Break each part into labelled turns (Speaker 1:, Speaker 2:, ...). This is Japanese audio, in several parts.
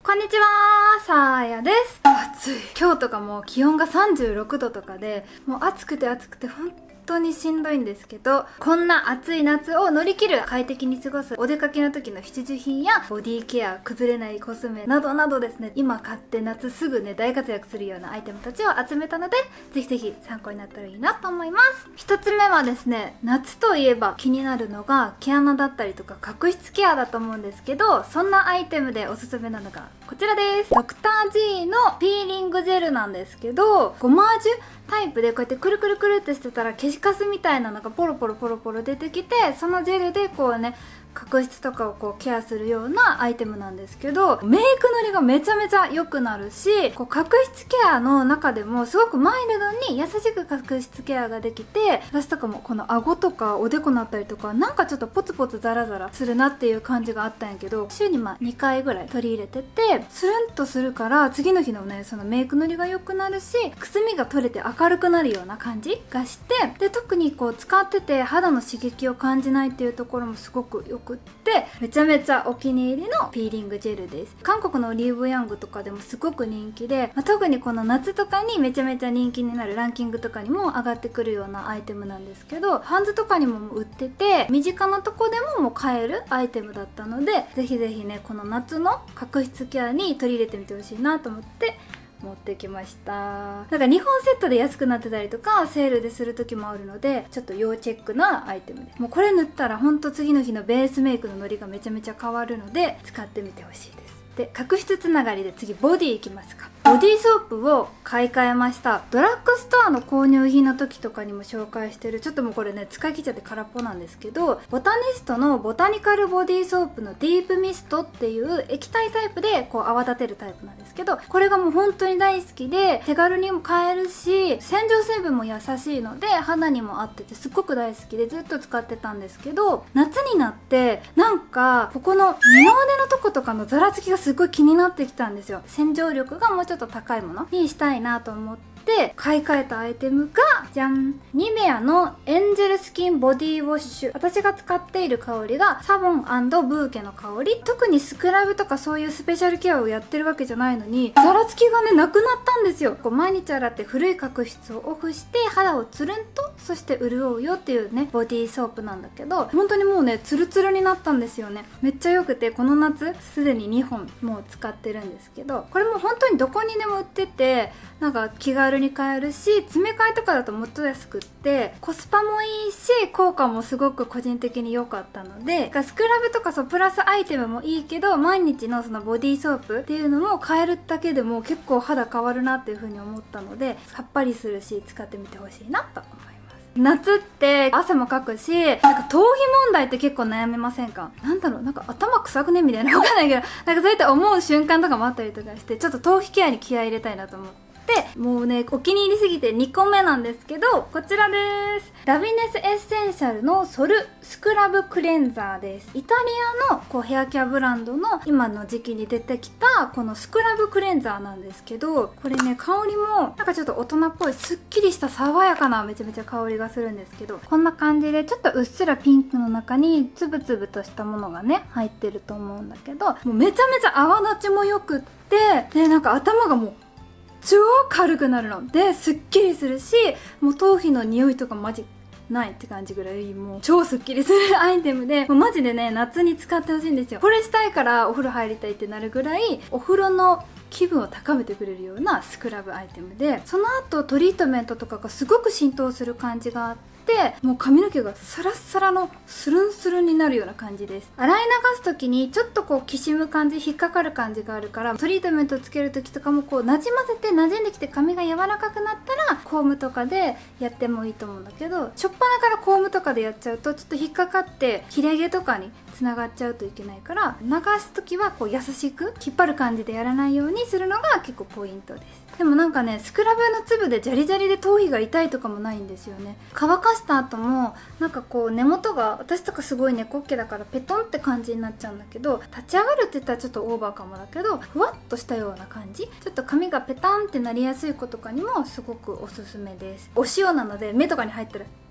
Speaker 1: こんにちは、さーやです。暑い。今日とかも気温が36度とかで、もう暑くて本当にしんどいんですけど、こんな暑い夏を乗り切る、快適に過ごすお出かけの時の必需品やボディケア、崩れないコスメなどなどですね、今買って夏すぐね大活躍するようなアイテムたちを集めたので、ぜひぜひ参考になったらいいなと思います。一つ目はですね、夏といえば気になるのが毛穴だったりとか角質ケアだと思うんですけど、そんなアイテムでおすすめなのがこちらです。ドクター G のピーリングジェルなんですけど、ゴマージュタイプでこうやってくるくるくるってしてたら消しカスみたいなのがポロポロ出てきて、そのジェルでこうね角質とかをこうケアするようなアイテムなんですけど、メイクのりがめちゃめちゃ良くなるし、こう角質ケアの中でもすごくマイルドに優しく角質ケアができて、私とかもこの顎とかおでこのあたりとかなんかちょっとポツポツザラザラするなっていう感じがあったんやけど、週に2回ぐらい取り入れてて、スルンとするから次の日のねそのメイクのりが良くなるし、くすみが取れて明るくなるような感じがして、で特にこう使ってて肌の刺激を感じないっていうところもすごく良くって、めちゃめちゃお気に入りのピーリングジェルです。韓国のオリーブヤングとかでもすごく人気で、特にこの夏とかにめちゃめちゃ人気になるランキングとかにも上がってくるようなアイテムなんですけど、ハンズとかにも売ってて身近なとこでも買えるアイテムだったので、ぜひぜひねこの夏の角質ケアに取り入れてみてほしいなと思って持ってきました。なんか2本セットで安くなってたりとかセールでする時もあるので、ちょっと要チェックなアイテムです。もうこれ塗ったらほんと次の日のベースメイクのノリがめちゃめちゃ変わるので使ってみてほしいです。で、角質つながりで次ボディいきますか。ボディーソープを買い替えました。ドラッグストアの購入品の時とかにも紹介してる、ちょっともうこれね使い切っちゃって空っぽなんですけど、ボタニストのボタニカルボディーソープのディープミストっていう液体タイプでこう泡立てるタイプなんですけど、これがもう本当に大好きで、手軽にも買えるし洗浄成分も優しいので肌にも合っててすっごく大好きでずっと使ってたんですけど、夏になってなんかここの二の腕のとことかのざらつきがすごい気になってきたんですよ。洗浄力がもうちょっと高いものにしたいなと思って買い替えたアイテムがじゃん、ニベアのエンジェルスキンボディウォッシュ。私が使っている香りがサボン&ブーケの香り。特にスクラブとかそういうスペシャルケアをやってるわけじゃないのにざらつきがねなくなったんですよ。こう毎日洗って古い角質をオフして肌をつるんと、そして潤うよっていうねボディーソープなんだけど、本当にもうねツルツルになったんですよね。めっちゃ良くて、この夏すでに2本もう使ってるんですけど、これも本当にどこにでも売ってて、なんか気軽に買えるし、詰め替えとかだともっと安くってコスパもいいし効果もすごく個人的に良かったので、スクラブとかそうプラスアイテムもいいけど、毎日のそのボディーソープっていうのも変えるだけでも結構肌変わるなっていう風に思ったので、さっぱりするし使ってみてほしいなと思います。夏って汗もかくし、なんか頭皮問題って結構悩めませんか？なんだろう、なんか頭臭くねみたいな、わかんないけど、なんかそうやって思う瞬間とかもあったりとかして、ちょっと頭皮ケアに気合い入れたいなと思って、もうねお気に入りすぎて2個目なんですけど、こちらです。ラビネスエッセンシャルのソルスクラブクレンザーです。イタリアのこうヘアケアブランドの今の時期に出てきたこのスクラブクレンザーなんですけど、これね香りもなんかちょっと大人っぽいすっきりした爽やかなめちゃめちゃ香りがするんですけど、こんな感じでちょっとうっすらピンクの中につぶつぶとしたものがね入ってると思うんだけど、もうめちゃめちゃ泡立ちもよくって、でなんか頭がもう超軽くなるのですっきりするし、もう頭皮の匂いとかマジないって感じぐらいもう超スッキリするアイテムで、もうマジでね夏に使ってほしいんですよ。これしたいからお風呂入りたいってなるぐらいお風呂の気分を高めてくれるようなスクラブアイテムで、その後トリートメントとかがすごく浸透する感じがあって、もう髪の毛がサラッサラのスルンスルンになるような感じです。洗い流す時にちょっとこうきしむ感じ、引っかかる感じがあるから、トリートメントをつける時とかもこうなじませて馴染んできて髪が柔らかくなったらコームとかでやってもいいと思うんだけど、しょっぱなからコームとかでやっちゃうとちょっと引っかかって切れ毛とかにつながっちゃうといけないから、流す時はこう優しく引っ張る感じでやらないようにするのが結構ポイントです。でもなんかねスクラブの粒でジャリジャリで頭皮が痛いとかもないんですよね。乾かした後もなんかこう根元が、私とかすごい猫っ毛だからペトンって感じになっちゃうんだけど、立ち上がるって言ったらちょっとオーバーかもだけど、ふわっとしたような感じ、ちょっと髪がペタンってなりやすい子とかにもすごくおすすめです。お塩なので目とかに入ったら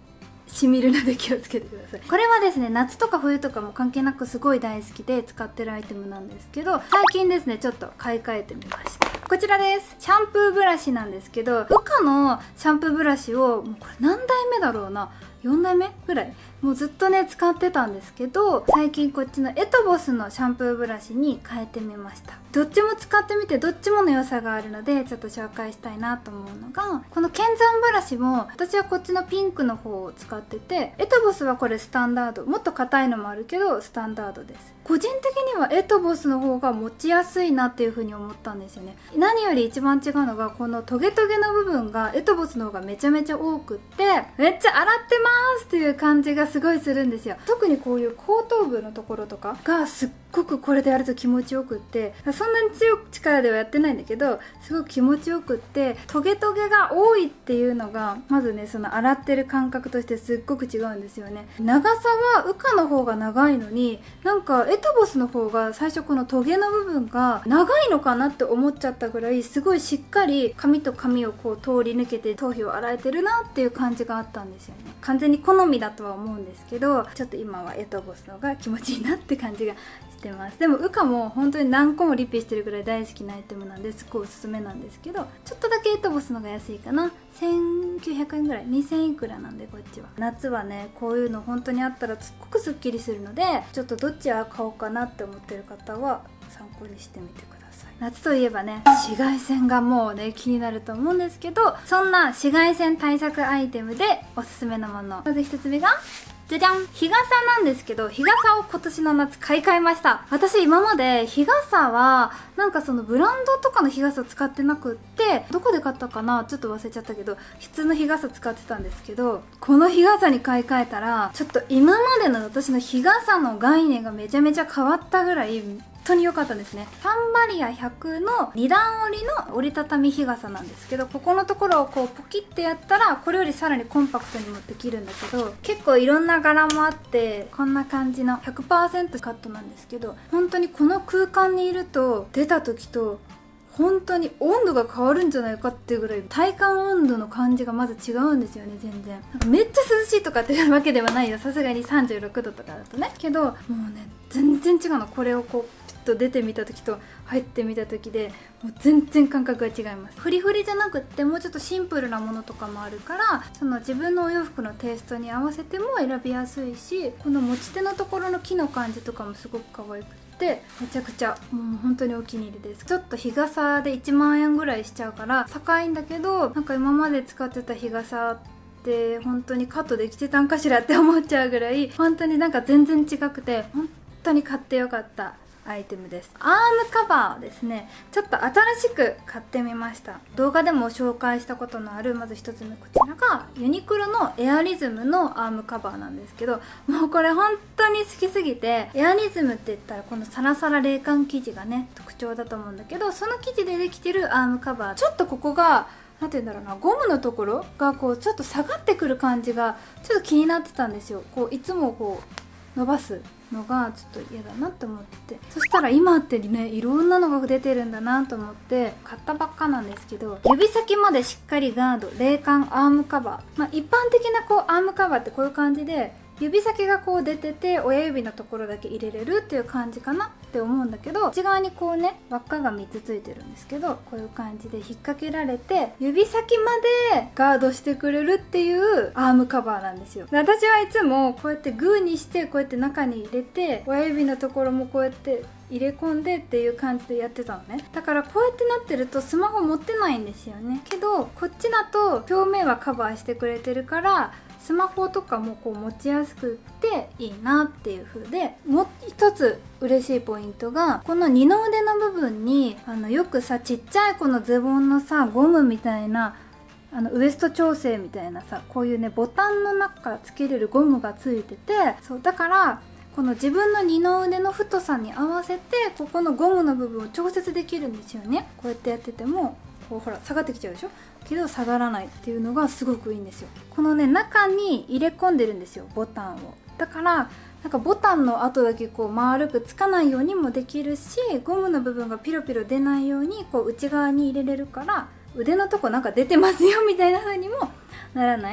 Speaker 1: しみるので気をつけてください。これはですね、夏とか冬とかも関係なくすごい大好きで使ってるアイテムなんですけど、最近ですねちょっと買い替えてみました。こちらです。シャンプーブラシなんですけど、ウカのシャンプーブラシをもうこれ何代目だろうな、4代目ぐらいもうずっとね使ってたんですけど、最近こっちのエトボスのシャンプーブラシに変えてみました。どっちも使ってみてどっちもの良さがあるのでちょっと紹介したいなと思うのが、この剣山ブラシも私はこっちのピンクの方を使ってて、エトボスはこれスタンダード、もっと硬いのもあるけどスタンダードです。個人的にはエトボスの方が持ちやすいなっていう風に思ったんですよね。何より一番違うのがこのトゲトゲの部分がエトボスの方がめちゃめちゃ多くって、めっちゃ洗ってますっていう感じがすごいするんですよ。特にこういう後頭部のところとかがすっごくこれでやると気持ちよくって、そんなに強い力ではやってないんだけどすごく気持ちよくって、トゲトゲが多いっていうのがまずね、その洗ってる感覚としてすっごく違うんですよね。長さはウカの方が長いのに、なんかエトボスの方が最初このトゲの部分が長いのかなって思っちゃったぐらい、すごいしっかり髪と髪をこう通り抜けて頭皮を洗えてるなっていう感じがあったんですよね。完全に好みだとは思うんですけど、ちょっと今はエトボスの方が気持ちいいなって感じがしてます。でもウカも本当に何個もリピしてるぐらい大好きなアイテムなんですごいおすすめなんですけど、ちょっとだけエトボスの方が安いかな。1900円ぐらい、2000いくらなんでこっちは。夏はねこういうの本当にあったらすっごくすっきりするので、ちょっとどっちを買おうかなって思ってる方は参考にしてみてください。夏といえばね、紫外線がもうね気になると思うんですけど、そんな紫外線対策アイテムでおすすめなもの、まず1つ目がじゃじゃん、日傘なんですけど、日傘を今年の夏買い替えました。私今まで日傘はなんかそのブランドとかの日傘使ってなくって、どこで買ったかなちょっと忘れちゃったけど、普通の日傘使ってたんですけど、この日傘に買い替えたらちょっと今までの私の日傘の概念がめちゃめちゃ変わったぐらい本当に良かったんですね。サンバリア100の2段折りの折りたたみ日傘なんですけど、ここのところをこうポキってやったらこれよりさらにコンパクトにもできるんだけど、結構いろんな柄もあってこんな感じの 100% カットなんですけど、本当にこの空間にいると出た時と本当に温度が変わるんじゃないかっていうぐらい体感温度の感じがまず違うんですよね。全然なんかめっちゃ涼しいとかっていうわけではないよ、さすがに36度とかだとね。けどもうね全然違うの。これをこうピッと出てみた時と入ってみた時でもう全然感覚が違います。フリフリじゃなくってもうちょっとシンプルなものとかもあるから、その自分のお洋服のテイストに合わせても選びやすいし、この持ち手のところの木の感じとかもすごく可愛くてめちゃくちゃもう本当にお気に入りです。ちょっと日傘で1万円ぐらいしちゃうから高いんだけど、なんか今まで使ってた日傘って本当にカットできてたんかしらって思っちゃうぐらい、本当になんか全然違くて本当に買ってよかったアイテムです。アームカバーですね。ちょっと新しく買ってみました。動画でも紹介したことのある、まず1つ目こちらがユニクロのエアリズムのアームカバーなんですけど、もうこれ本当に好きすぎて、エアリズムって言ったらこのサラサラ冷感生地がね特徴だと思うんだけど、その生地でできてるアームカバー、ちょっとここがなんて言うんだろうな、ゴムのところがこうちょっと下がってくる感じがちょっと気になってたんですよ。こういつもこう伸ばすのがちょっと嫌だなって思って、そしたら今ってねいろんなのが出てるんだなと思って買ったばっかなんですけど、指先までしっかりガード冷感アームカバー、一般的なこうアームカバーってこういう感じで指先がこう出てて親指のところだけ入れれるっていう感じかなって思うんだけど、内側にこうね輪っかが3つついてるんですけど、こういう感じで引っ掛けられて指先までガードしてくれるっていうアームカバーなんですよ。で私はいつもこうやってグーにしてこうやって中に入れて親指のところもこうやって入れ込んでっていう感じでやってたのね。だからこうやってなってるとスマホ持ってないんですよね。けどこっちだと表面はカバーしてくれてるからスマホとかもこう持ちやすくっていいなっていう風で、もう一つ嬉しいポイントがこの二の腕の部分によくさちっちゃいこのズボンのさゴムみたいなウエスト調整みたいなさ、こういうねボタンの中からつけれるゴムがついてて、そうだからこの自分の二の腕の太さに合わせてここのゴムの部分を調節できるんですよね。こうやってやっててもこうほら下がってきちゃうでしょ、けど下がらないっていうのがすごくいいんですよ。このね中に入れ込んでるんですよボタンを。だからなんかボタンの後だけこう丸くつかないようにもできるし、ゴムの部分がピロピロ出ないようにこう内側に入れれるから腕のとこなんか出てますよみたいな風にもならない。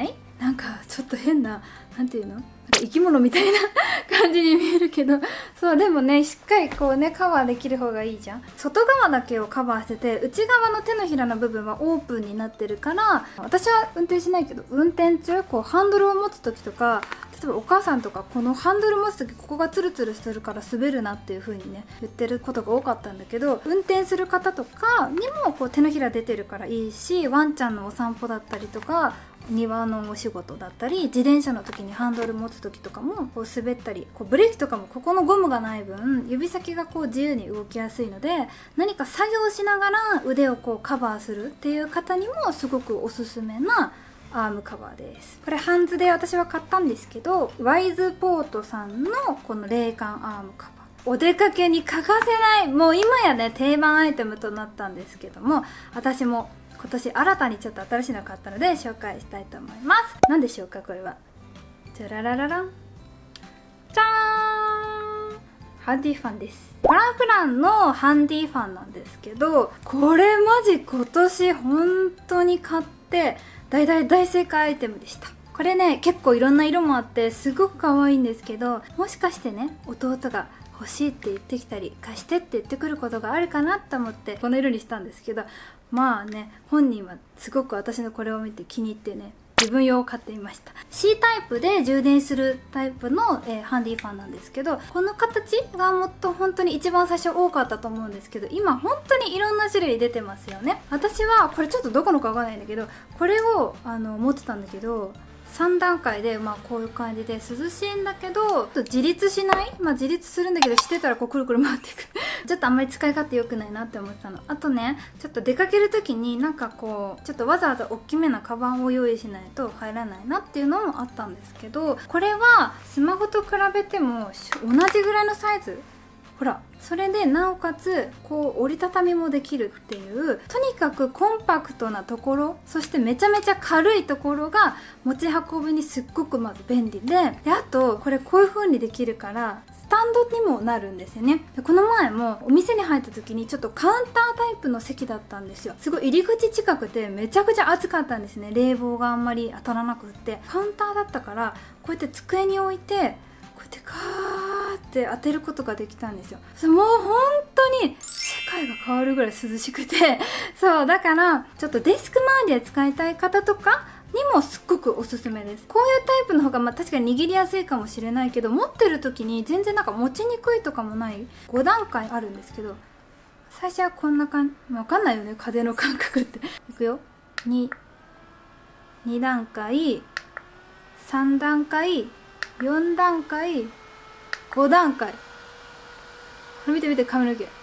Speaker 1: なんかちょっと変な、なんていうの、生き物みたいな感じに見えるけど、そうでもね、しっかりこうねカバーできる方がいいじゃん。外側だけをカバーしてて、内側の手のひらの部分はオープンになってるから、私は運転しないけど、運転中こうハンドルを持つ時とか、例えばお母さんとかこのハンドル持つ時ここがツルツルしてるから滑るなっていう風にね言ってることが多かったんだけど、運転する方とかにもこう手のひら出てるからいいし、ワンちゃんのお散歩だったりとか庭のお仕事だったり、自転車の時にハンドル持つ時とかもこう滑ったり、こうブレーキとかもここのゴムがない分指先がこう自由に動きやすいので、何か作業しながら腕をこうカバーするっていう方にもすごくおすすめなアームカバーです。これハンズで私は買ったんですけど、ワイズポートさんのこの冷感アームカバー、お出かけに欠かせない、もう今やね定番アイテムとなったんですけども、私も今年新たにちょっと新しいの買ったので紹介したいと思います。何でしょうか、これは。じゃららららん、じゃーん、ハンディファンです。フランフランのハンディファンなんですけど、これマジ今年本当に買って大正解アイテムでした。これね結構いろんな色もあってすごく可愛いんですけど、もしかしてね弟が欲しいって言ってきたり貸してって言ってくることがあるかなと思ってこの色にしたんですけど、まあね本人はすごく私のこれを見て気に入ってね、自分用を買ってみました。 C タイプで充電するタイプの、ハンディファンなんですけど、この形がもっと本当に一番最初多かったと思うんですけど、今本当にいろんな種類出てますよね。私はこれちょっとどこのかわかんないんだけど、これを持ってたんだけど、3段階でまあこういう感じで涼しいんだけど自立しない、まあ自立するんだけどしてたらこうくるくる回っていくちょっとあんまり使い勝手良くないなって思ってたの。あとねちょっと出かける時になんかこうちょっとわざわざ大きめなカバンを用意しないと入らないなっていうのもあったんですけど、これはスマホと比べても同じぐらいのサイズ、ほら、それでなおかつこう折りたたみもできるっていう、とにかくコンパクトなところ、そしてめちゃめちゃ軽いところが持ち運びにすっごくまず便利で、あとこれこういう風にできるからスタンドにもなるんですよね。でこの前もお店に入った時にちょっとカウンタータイプの席だったんですよ。すごい入り口近くてめちゃくちゃ暑かったんですね。冷房があんまり当たらなくって、カウンターだったからこうやって机に置いてこうやってカーって当てることができたんですよ。もう本当に世界が変わるぐらい涼しくてそうだからちょっとデスク周りで使いたい方とかにもすっごくおすすめです。こういうタイプの方がまあ確かに握りやすいかもしれないけど、持ってる時に全然なんか持ちにくいとかもない。5段階あるんですけど、最初はこんな感じ、わかんないよね風の感覚っていくよ。2段階、3段階、4段階、5段階。これ見て見て、髪の毛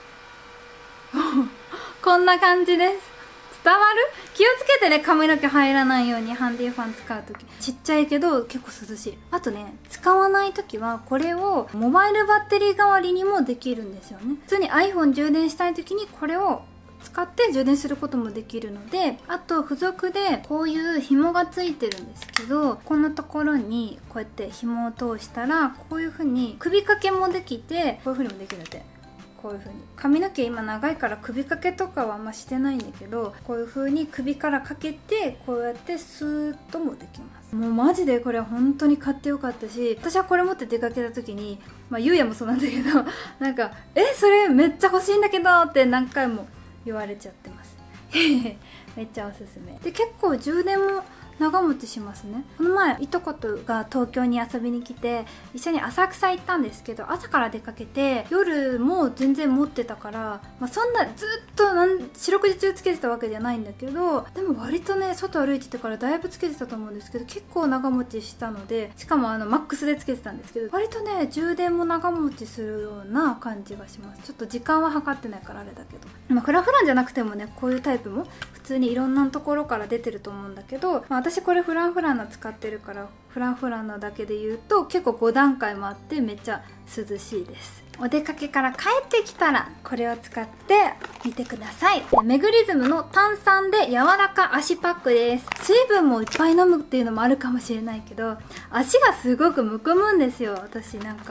Speaker 1: こんな感じです。伝わる？気をつけてね、髪の毛入らないようにハンディファン使うとき。ちっちゃいけど結構涼しい。あとね、使わないときはこれをモバイルバッテリー代わりにもできるんですよね。普通に iPhone 充電したいときにこれを使って充電することもできるので、あと付属でこういう紐がついてるんですけど、このところにこうやって紐を通したらこういう風に首掛けもできて、こういう風にもできるので、こういう風に髪の毛今長いから首掛けとかはあんましてないんだけど、こういう風に首からかけてこうやってスーッともできます。もうマジでこれ本当に買ってよかったし、私はこれ持って出かけた時にまあゆうやもそうなんだけどなんかそれめっちゃ欲しいんだけどって何回も言われちゃってますめっちゃおすすめで、結構充電も長持ちしますね。この前いとことが東京に遊びに来て一緒に浅草行ったんですけど、朝から出かけて夜も全然持ってたから、まあ、そんなずっと四六時中つけてたわけじゃないんだけど、でも割とね外歩いててからだいぶつけてたと思うんですけど、結構長持ちしたので、しかもマックスでつけてたんですけど、割とね充電も長持ちするような感じがします。ちょっと時間は測ってないからあれだけど、まあ、フラフランじゃなくてもねこういうタイプも普通にいろんなところから出てると思うんだけど、まあ、私これフランフランの使ってるからフランフランのだけで言うと結構5段階もあってめっちゃ涼しいです。お出かけから帰ってきたらこれを使ってみてください。メグリズムの炭酸で柔らか足パックです。水分もいっぱい飲むっていうのもあるかもしれないけど、足がすごくむくむんですよ。私なんか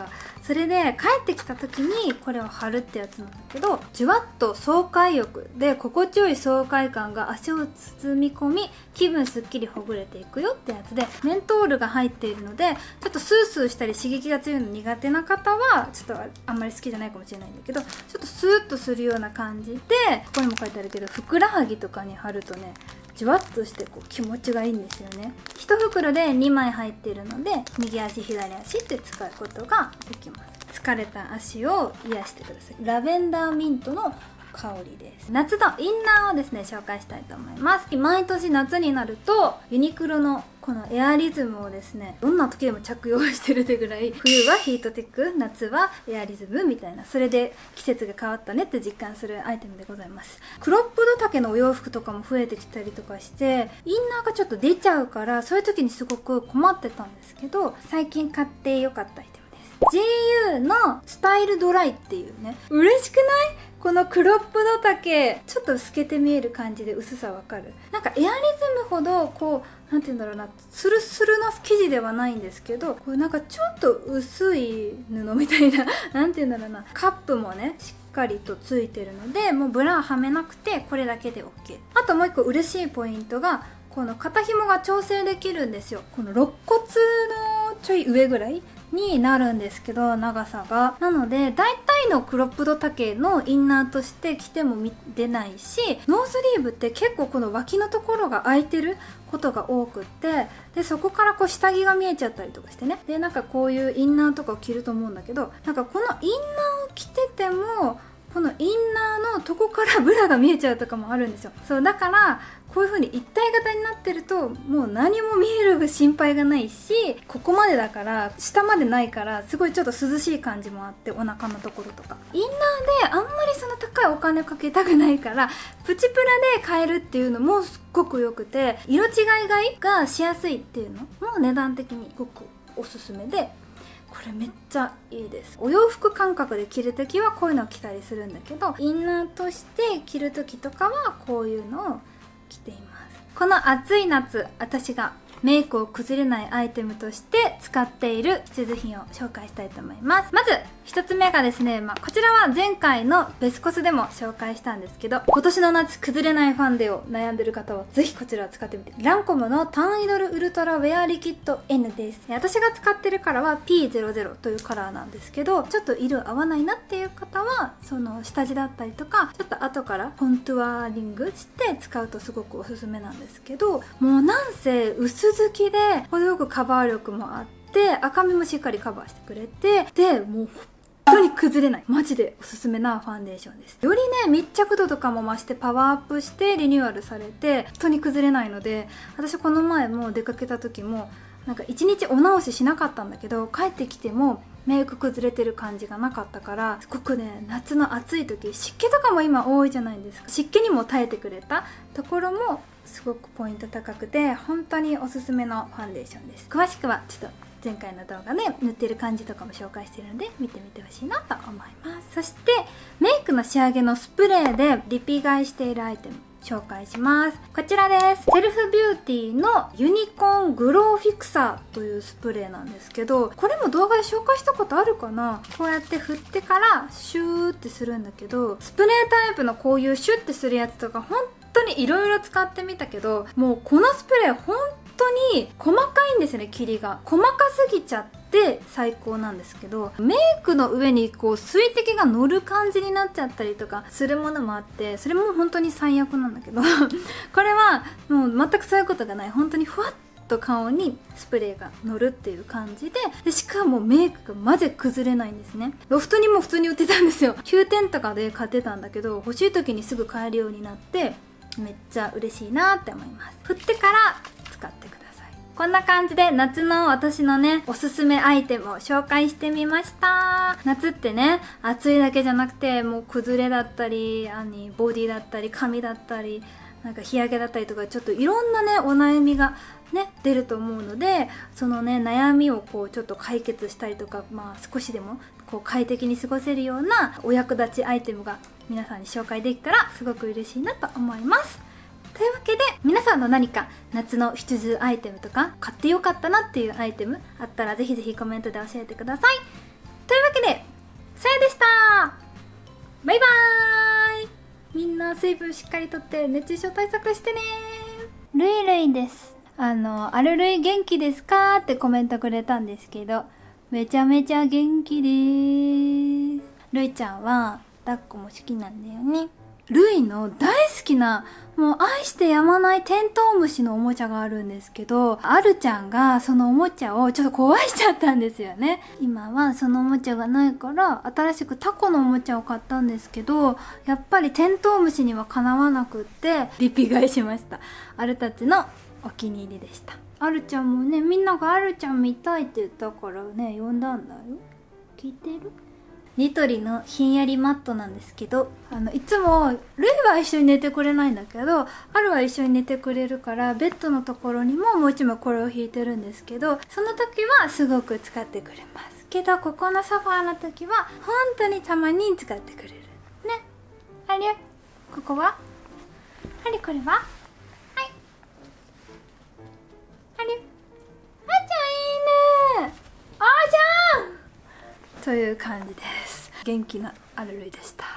Speaker 1: それで帰ってきた時にこれを貼るってやつなんだけど、じゅわっと爽快浴で心地よい爽快感が足を包み込み、気分すっきりほぐれていくよってやつで、メントールが入っているので、ちょっとスースーしたり刺激が強いの苦手な方はちょっとあんまり好きじゃないかもしれないんだけど、ちょっとスーッとするような感じで、ここにも書いてあるけど、ふくらはぎとかに貼るとね、じわっとしてこう気持ちがいいんですよね。1袋で2枚入っているので、右足左足って使うことができます。疲れた足を癒してください。ラベンダーミントの香りです。夏のインナーをですね紹介したいと思います。毎年夏になるとユニクロのこのエアリズムをですね、どんな時でも着用してるってぐらい、冬はヒートテック、夏はエアリズムみたいな、それで季節が変わったねって実感するアイテムでございます。クロップド丈のお洋服とかも増えてきたりとかして、インナーがちょっと出ちゃうから、そういう時にすごく困ってたんですけど、最近買ってよかったアイテムです。 GU のスタイルドライっていうね、嬉しくない？このクロップド丈、ちょっと透けて見える感じで薄さわかる？なんかエアリズムほどこう、なんて言うんだろうな、スルスルな生地ではないんですけど、これなんかちょっと薄い布みたいななんて言うんだろうな、カップもねしっかりとついてるので、もうブラはめなくてこれだけで OK。 あともう一個嬉しいポイントが、この肩紐が調整できるんですよ。この肋骨のちょい上ぐらいになるんですけど、長さが。なので大体のクロップド丈のインナーとして着ても出ないし、ノースリーブって結構この脇のところが開いてることが多くって、でそこからこう下着が見えちゃったりとかしてね、でなんかこういうインナーとかを着ると思うんだけど、なんかこのインナーを着ててもこのインナーのとこからブラが見えちゃうとかもあるんですよ。そうだからこういう風に一体型になってると、もう何も見える心配がないし、ここまでだから下までないから、すごいちょっと涼しい感じもあって、お腹のところとかインナーであんまりその高いお金をかけたくないから、プチプラで買えるっていうのもすっごく良くて、色違い買いがしやすいっていうのも値段的にすごくおすすめで、これめっちゃいいです。お洋服感覚で着るときはこういうのを着たりするんだけど、インナーとして着るときとかはこういうのを着ています。この暑い夏、私がメイクを崩れないアイテムとして使っている必需品を紹介したいと思います。まず一つ目がですね、こちらは前回のベスコスでも紹介したんですけど、今年の夏崩れないファンデを悩んでる方はぜひこちらを使ってみて。ランコムのタンイドルウルトラウェアリキッド N です。私が使ってるカラーは P00 というカラーなんですけど、ちょっと色合わないなっていう方はその下地だったりとか、ちょっと後からコントゥアリングして使うとすごくおすすめなんですけど、もうなんせ薄付きで程よくカバー力もあって、赤みもしっかりカバーしてくれて、でもう本当に崩れない、マジでおすすめなファンデーションです。よりね密着度とかも増してパワーアップしてリニューアルされて、本当に崩れないので、私この前も出かけた時もなんか1日お直ししなかったんだけど、帰ってきてもメイク崩れてる感じがなかったから、すごくね夏の暑い時、湿気とかも今多いじゃないですか。湿気にも耐えてくれたところもすごくポイント高くて、本当におすすめのファンデーションです。詳しくはちょっと前回の動画で塗ってる感じとかも紹介してるので見てみてほしいなと思います。そしてメイクの仕上げのスプレーでリピ買いしているアイテム紹介します。こちらです。セルフビューティーのユニコーングローフィクサーというスプレーなんですけど、これも動画で紹介したことあるかな。こうやって振ってからシューってするんだけど、スプレータイプのこういうシュッてするやつとか本当にいろいろ使ってみたけど、もうこのスプレー本当に細かいんですよね。霧が細かすぎちゃって最高なんですけど、メイクの上にこう水滴が乗る感じになっちゃったりとかするものもあって、それも本当に最悪なんだけどこれはもう全くそういうことがない。本当にふわっと顔にスプレーが乗るっていう感じで、しかもメイクがマジで崩れないんですね。ロフトにも普通に売ってたんですよ。9点とかで買ってたんだけど、欲しい時にすぐ買えるようになってめっちゃ嬉しいなって思います。振ってから使ってください。こんな感じで夏の私のねおすすめアイテムを紹介してみました。夏ってね暑いだけじゃなくて、もう崩れだったりボディだったり髪だったりなんか日焼けだったりとか、ちょっといろんなねお悩みがね出ると思うので、そのね悩みをこうちょっと解決したりとか、少しでもこう快適に過ごせるようなお役立ちアイテムが皆さんに紹介できたらすごく嬉しいなと思います。というわけで皆さんの何か夏の必需アイテムとか買ってよかったなっていうアイテムあったらぜひぜひコメントで教えてください。というわけでさやでした。バイバーイ。みんな水分しっかりとって熱中症対策してね。ルイルイです。あるるい元気ですかってコメントくれたんですけど、めちゃめちゃ元気でーす。ルイちゃんは抱っこも好きなんだよね。ルイの大好きな、もう愛してやまないテントウムシのおもちゃがあるんですけど、アルちゃんがそのおもちゃをちょっと壊しちゃったんですよね。今はそのおもちゃがないから新しくタコのおもちゃを買ったんですけど、やっぱりテントウムシにはかなわなくってリピ買いしました。アルたちのお気に入りでした。アルちゃんもね、みんながアルちゃん見たいって言ったからね、呼んだんだよ。聞いてる？ニトリのひんやりマットなんですけど、いつもルイは一緒に寝てくれないんだけど、アルは一緒に寝てくれるから、ベッドのところにももう一枚これを引いてるんですけど、その時はすごく使ってくれますけど、ここのソファーの時は本当にたまに使ってくれるね。あれ、ここはあれ、これははい、あれ、あーちゃんいいね、あーちゃんという感じです。元気なアルルイでした。